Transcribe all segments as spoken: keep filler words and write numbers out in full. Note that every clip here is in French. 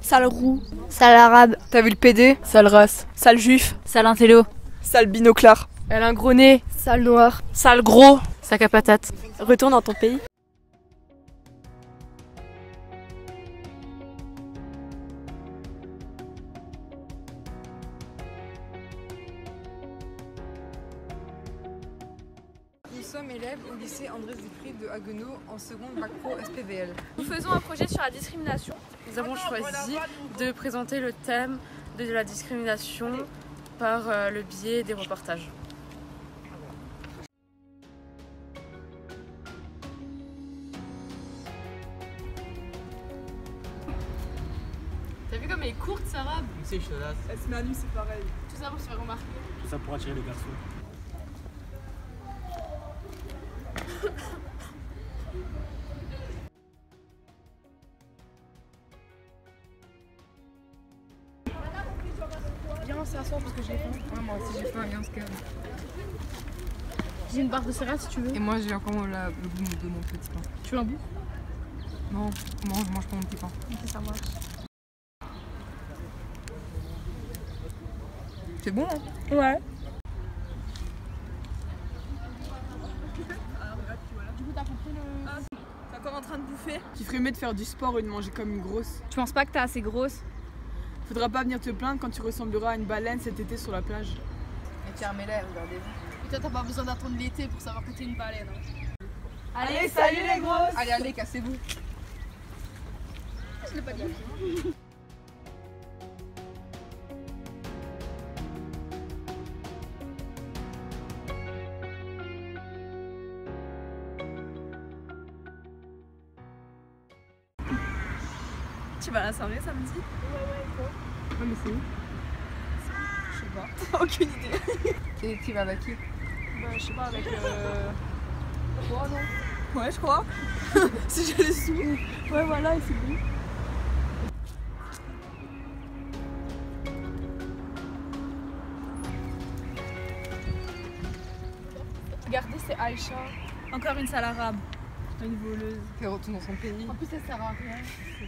Sale roux. Sale arabe. T'as vu le P D? Sale race. Sale juif. Sale intello. Sale binoclard. Elle a un gros nez. Sale noir. Sale gros. Sac à patate. Retourne dans ton pays. Nous sommes élèves au lycée Andrés Dufry de Haguenau en seconde bac pro S P V L. Nous faisons un projet sur la discrimination. Nous avons choisi de présenter le thème de la discrimination par euh, le biais des reportages. T'as vu comme elle est courte, Sarah? C'est chaudasse. Elle se met à nu, c'est pareil. Tout ça pour se faire remarquer. Tout ça pour attirer les garçons. Viens, on s'assoit parce que j'ai faim. Ouais, moi aussi j'ai faim, viens on se calme. J'ai une barre de céréales si tu veux. Et moi j'ai encore la, le goût de mon petit pain. Tu veux un bout? Non, moi je mange pas mon petit pain. Ok, ça marche. C'est bon hein? Ouais. Du coup, t'as compris le. T'es encore en train de bouffer? Tu ferais mieux de faire du sport ou de manger comme une grosse. Tu penses pas que t'es assez grosse? Faudra pas venir te plaindre quand tu ressembleras à une baleine cet été sur la plage. Et fermez-les, regardez-vous. Putain, t'as pas besoin d'attendre l'été pour savoir que t'es une baleine. Hein. Allez, salut les grosses! Allez, allez, cassez-vous. Je l'ai pas dit. Tu vas à l'Assemblée samedi? Ouais, mais c'est où? Je sais pas. Aucune idée. Et tu vas avec qui? Bah, je sais pas, avec euh... toi, non? Ouais, je crois. Si j'ai les sous. Ouais, voilà, et c'est bon. Regardez, c'est Aïcha. Encore une sale arabe. Une voleuse. Elle retourne dans son pays. En plus, ça sert à rien.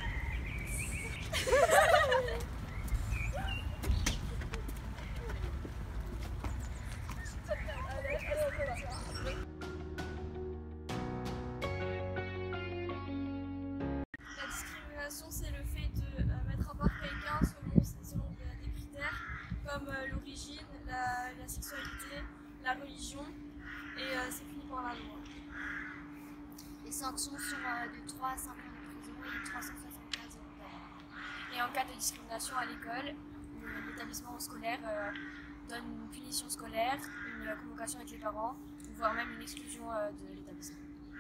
La discrimination, c'est le fait de euh, mettre à part quelqu'un selon, selon des critères comme euh, l'origine, la, la sexualité, la religion, et euh, c'est puni par la loi. Les sanctions sont euh, de trois à cinq ans de prison et trois cent soixante-quinze euros d'amende. Et en cas de discrimination à l'école, le- l'établissement scolaire euh, donne une punition scolaire, une euh, convocation avec les parents, voire même une exclusion euh, de l'établissement.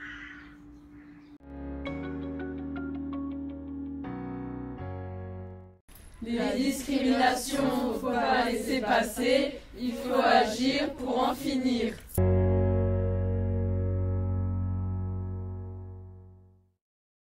La discrimination, faut pas laisser passer, il faut agir pour en finir.